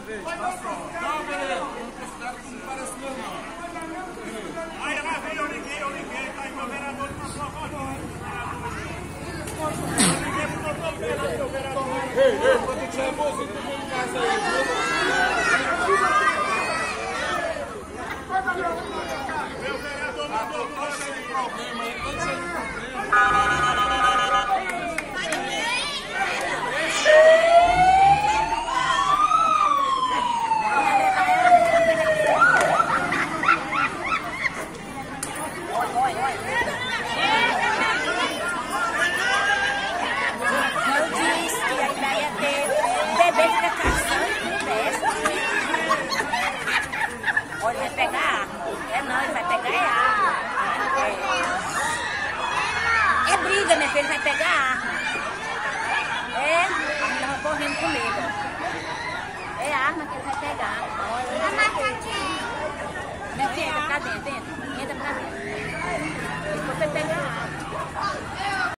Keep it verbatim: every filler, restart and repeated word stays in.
vez, tá só. Não, beleza, não parece meu não. Aí, lá, eu liguei, eu liguei, tá aí meu vereador de uma sua voz. Eu liguei pro doutor Pedro, meu vereador. Ei, ei, quando eu tiver bolsa, tu vem em casa aí. Meu vereador mandou Tá cheio de problema aí, tá cheio de problema. Olha, vai pegar arma. É não, ele vai pegar é arma. É, é briga, minha filha, ele vai pegar arma. É, ele tava correndo comigo. É arma que ele vai pegar. Olha, minha filha, cadê? Dentro? Entra pra dentro.